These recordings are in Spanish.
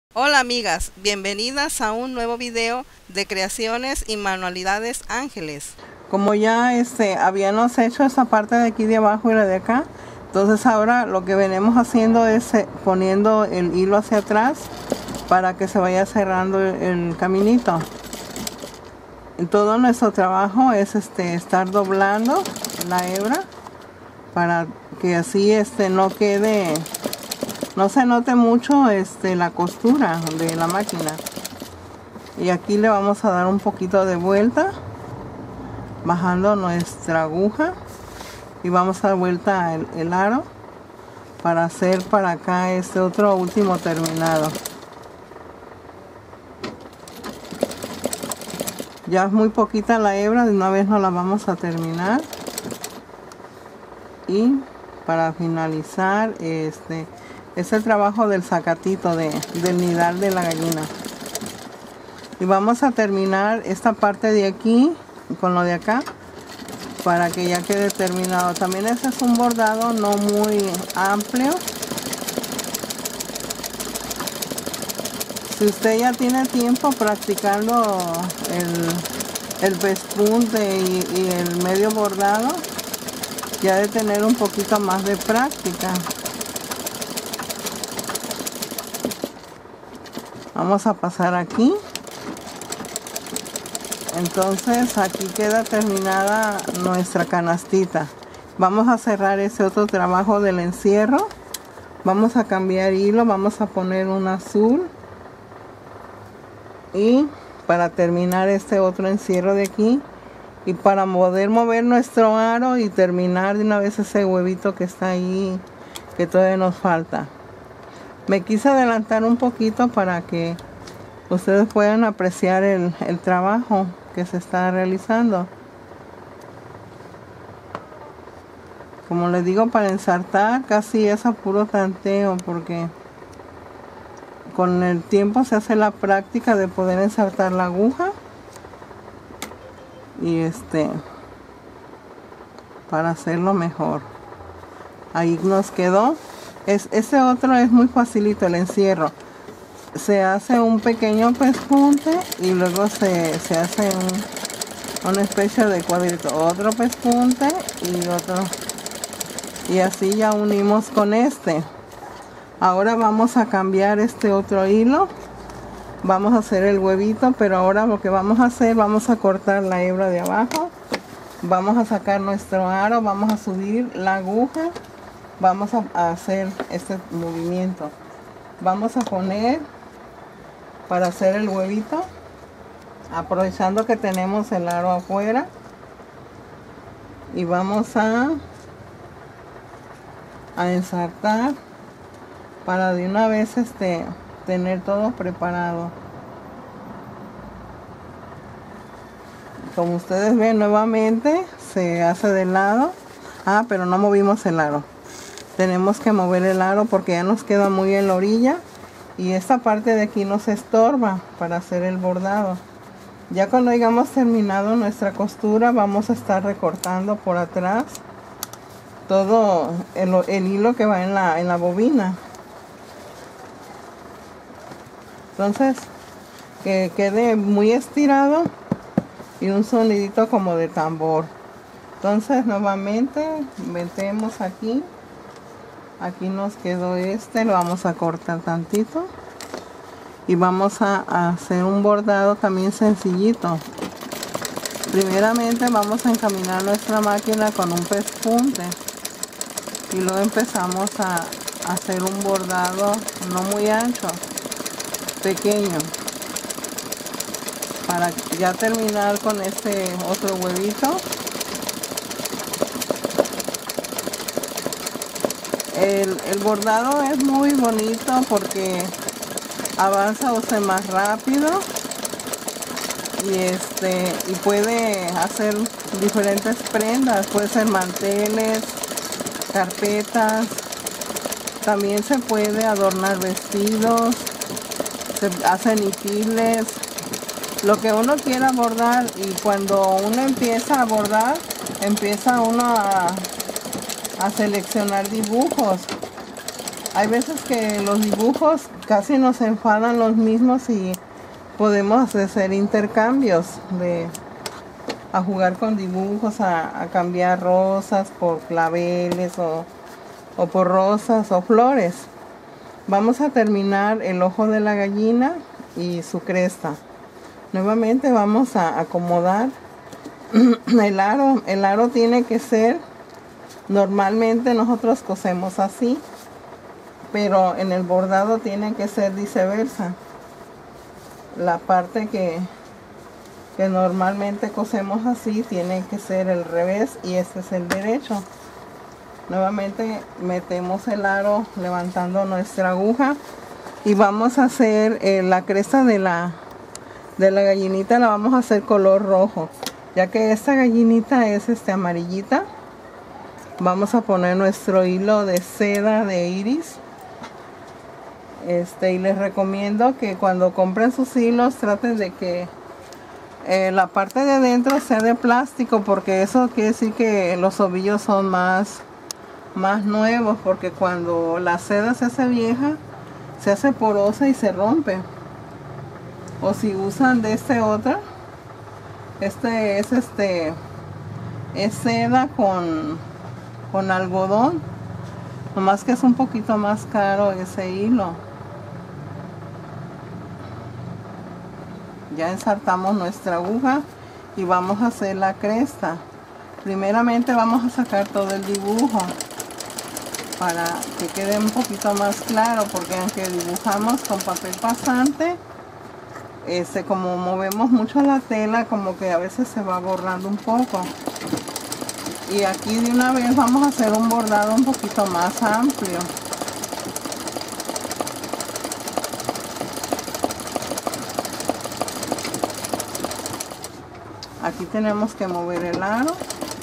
Hola amigas, bienvenidas a un nuevo video de creaciones y manualidades Ángeles. Como ya habíamos hecho esta parte de aquí de abajo y la de acá, entonces ahora lo que venimos haciendo es poniendo el hilo hacia atrás para que se vaya cerrando el caminito. Todo nuestro trabajo es estar doblando la hebra para que así no quede, no se note mucho la costura de la máquina. Y aquí le vamos a dar un poquito de vuelta bajando nuestra aguja y vamos a dar vuelta el aro para hacer para acá otro último terminado. Ya es muy poquita la hebra, de una vez no la vamos a terminar. Y para finalizar es el trabajo del zacatito del nidal de la gallina. Y vamos a terminar esta parte de aquí con lo de acá para que ya quede terminado. También este es un bordado no muy amplio. Si usted ya tiene tiempo practicando el pespunte y el medio bordado, ya de tener un poquito más de práctica. Vamos a pasar aquí. Entonces aquí queda terminada nuestra canastita. Vamos a cerrar ese otro trabajo del encierro. Vamos a cambiar hilo, vamos a poner un azul. Y para terminar este otro encierro de aquí. Y para poder mover nuestro aro y terminar de una vez ese huevito que está ahí, que todavía nos falta. Me quise adelantar un poquito para que ustedes puedan apreciar el trabajo que se está realizando. Como les digo, para ensartar casi es a puro tanteo, porque con el tiempo se hace la práctica de poder ensartar la aguja. Y para hacerlo mejor. Ahí nos quedó. Ese otro es muy facilito, el encierro. Se hace un pequeño pespunte y luego se hace una especie de cuadrito. Otro pespunte y otro. Y así ya unimos con este. Ahora vamos a cambiar este otro hilo. Vamos a hacer el huevito, pero ahora lo que vamos a hacer, vamos a cortar la hebra de abajo. Vamos a sacar nuestro aro, vamos a subir la aguja. Vamos a hacer este movimiento. Vamos a poner para hacer el huevito, aprovechando que tenemos el aro afuera. Y vamos a ensartar para de una vez tener todo preparado. Como ustedes ven, nuevamente se hace de lado. Pero no movimos el aro. Tenemos que mover el aro porque ya nos queda muy en la orilla y esta parte de aquí nos estorba para hacer el bordado. Ya cuando hayamos terminado nuestra costura, vamos a estar recortando por atrás todo el hilo que va en la bobina. Entonces, que quede muy estirado y un sonidito como de tambor. Entonces, nuevamente metemos aquí. Aquí nos quedó lo vamos a cortar tantito. Y vamos a hacer un bordado también sencillito. Primeramente vamos a encaminar nuestra máquina con un pespunte. Y luego empezamos a hacer un bordado no muy ancho, pequeño, para ya terminar con este otro huevito. El bordado es muy bonito porque avanza usted más rápido y puede hacer diferentes prendas, puede ser manteles, carpetas. También se puede adornar vestidos, se hacen hipiles, lo que uno quiera bordar. Y cuando uno empieza a bordar, empieza uno a seleccionar dibujos. Hay veces que los dibujos casi nos enfadan los mismos y podemos hacer intercambios a jugar con dibujos, a cambiar rosas por claveles o por rosas o flores. Vamos a terminar el ojo de la gallina y su cresta. Nuevamente vamos a acomodar el aro. El aro tiene que ser, normalmente nosotros cosemos así, pero en el bordado tiene que ser viceversa. La parte que normalmente cosemos así tiene que ser el revés y este es el derecho. Nuevamente metemos el aro levantando nuestra aguja y vamos a hacer la cresta de la gallinita, la vamos a hacer color rojo, ya que esta gallinita es amarillita. Vamos a poner nuestro hilo de seda de iris. Y les recomiendo que cuando compren sus hilos traten de que la parte de adentro sea de plástico, porque eso quiere decir que los ovillos son más nuevos, porque cuando la seda se hace vieja se hace porosa y se rompe. O si usan de otra, es seda con algodón, nomás que es un poquito más caro ese hilo. Ya ensartamos nuestra aguja y vamos a hacer la cresta. Primeramente vamos a sacar todo el dibujo para que quede un poquito más claro, porque aunque dibujamos con papel pasante, como movemos mucho la tela, como que a veces se va borrando un poco. Y aquí de una vez vamos a hacer un bordado un poquito más amplio. Aquí tenemos que mover el aro.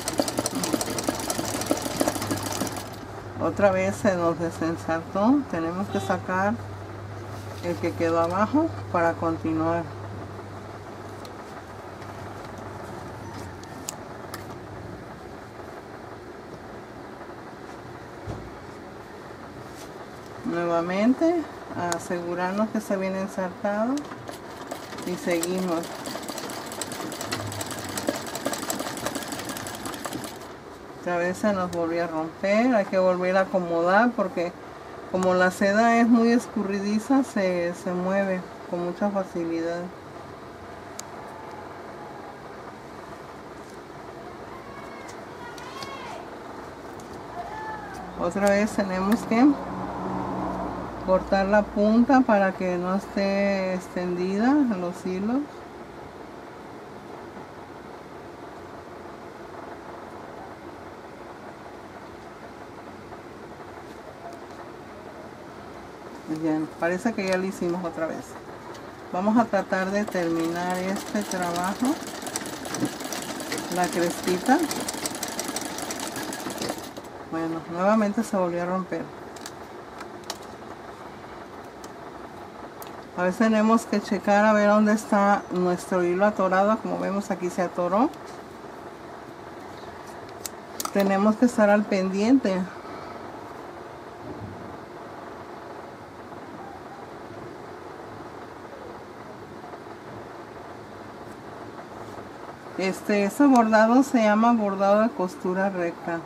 Otra vez se nos desensartó. Tenemos que sacar el que quedó abajo para continuar. Nuevamente asegurarnos que se viene ensartado y seguimos. Otra vez se nos volvió a romper, hay que volver a acomodar porque como la seda es muy escurridiza se mueve con mucha facilidad. Otra vez tenemos que cortar la punta para que no esté extendida los hilos. Bien, parece que ya lo hicimos otra vez. Vamos a tratar de terminar este trabajo, la crestita. Bueno, nuevamente se volvió a romper. A veces tenemos que checar a ver dónde está nuestro hilo atorado. Como vemos, aquí se atoró. Tenemos que estar al pendiente. Ese bordado se llama bordado de costura recta.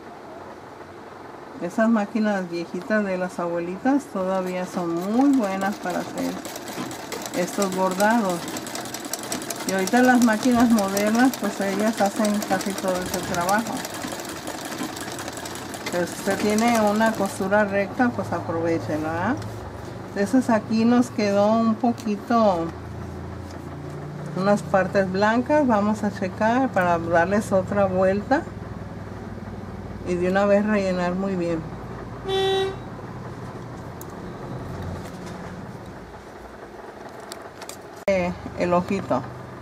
Esas máquinas viejitas de las abuelitas todavía son muy buenas para hacer estos bordados. Y ahorita las máquinas modernas, pues ellas hacen casi todo ese trabajo. Pero si usted tiene una costura recta, pues aprovechenla, ¿verdad? Entonces aquí nos quedó un poquito, unas partes blancas. Vamos a checar para darles otra vuelta y de una vez rellenar muy bien. El ojito.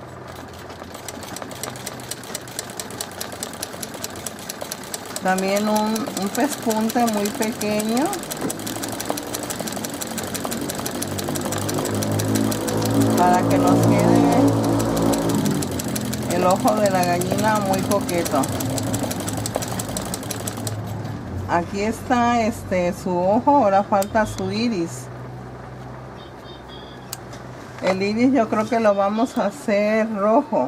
También un pespunte muy pequeño. Para que nos quede el ojo de la gallina muy coqueto. Aquí está su ojo, ahora falta su iris. El iris yo creo que lo vamos a hacer rojo.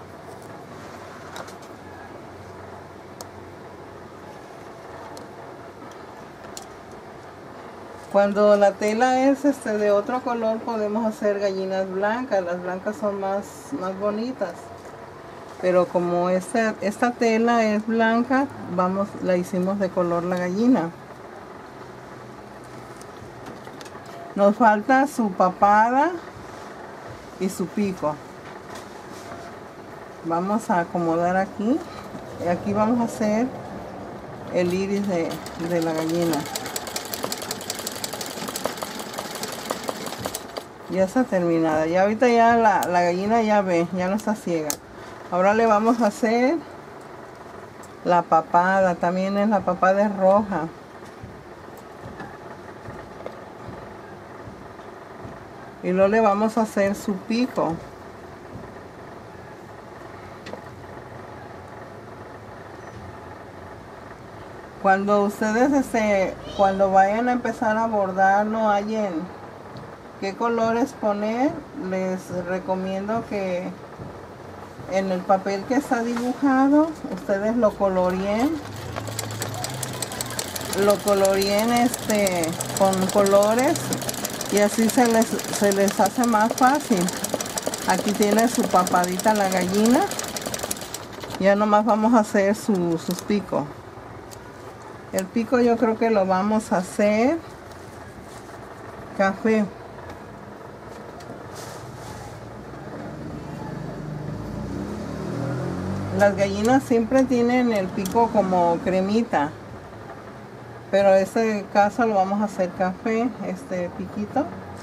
Cuando la tela es de otro color podemos hacer gallinas blancas. Las blancas son más bonitas. Pero como esta tela es blanca, la hicimos de color la gallina. Nos falta su papada y su pico. Vamos a acomodar aquí. Y aquí vamos a hacer el iris de la gallina. Ya está terminada. Ya ahorita ya la gallina ya ve, ya no está ciega. Ahora le vamos a hacer la papada. También es la papada es roja. Y luego le vamos a hacer su pico. Cuando ustedes cuando vayan a empezar a bordar, no hallen qué colores poner, les recomiendo que en el papel que está dibujado ustedes lo coloreen con colores, y así se les hace más fácil. Aquí tiene su papadita la gallina. Ya nomás vamos a hacer sus picos. El pico yo creo que lo vamos a hacer café. Las gallinas siempre tienen el pico como cremita, pero en este caso lo vamos a hacer café, este piquito.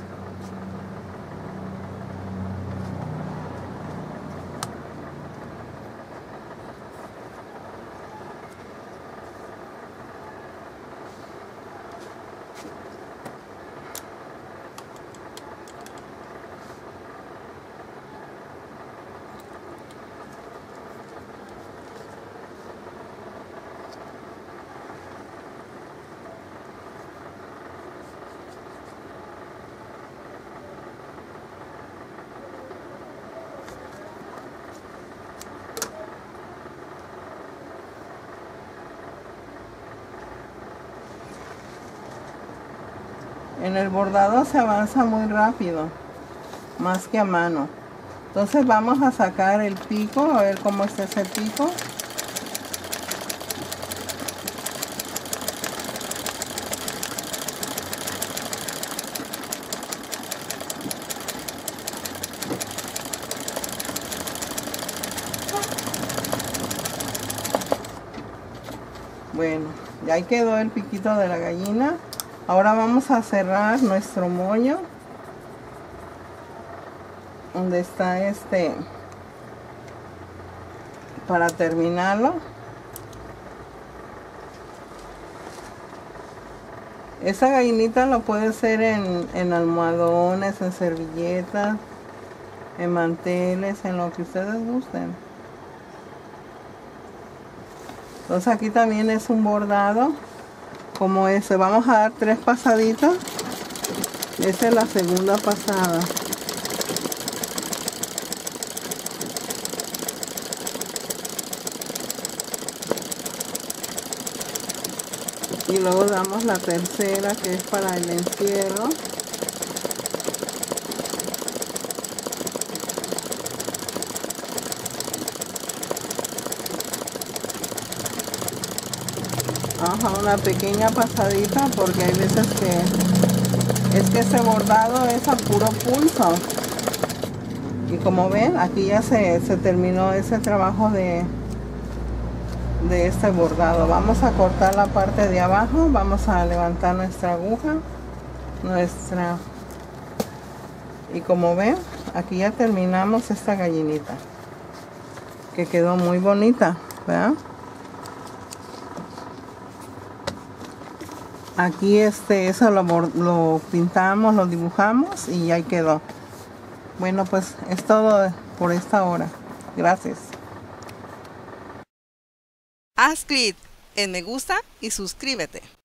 En el bordado se avanza muy rápido, más que a mano. Entonces vamos a sacar el pico, a ver cómo está ese pico. Bueno, ya ahí quedó el piquito de la gallina. Ahora vamos a cerrar nuestro moño, donde está para terminarlo. Esa gallinita lo puede hacer en almohadones, en servilletas, en manteles, en lo que ustedes gusten. Entonces aquí también es un bordado como ese. Vamos a dar 3 pasaditas. Esa es la segunda pasada. Y luego damos la tercera, que es para el encierro. Ajá, una pequeña pasadita, porque hay veces que ese bordado es a puro pulso. Y como ven, aquí ya se terminó ese trabajo de este bordado. Vamos a cortar la parte de abajo, vamos a levantar nuestra aguja, y como ven, aquí ya terminamos esta gallinita, que quedó muy bonita, ¿verdad? Aquí eso lo pintamos, lo dibujamos y ahí quedó. Bueno, pues es todo por esta hora. Gracias. Haz clic en me gusta y suscríbete.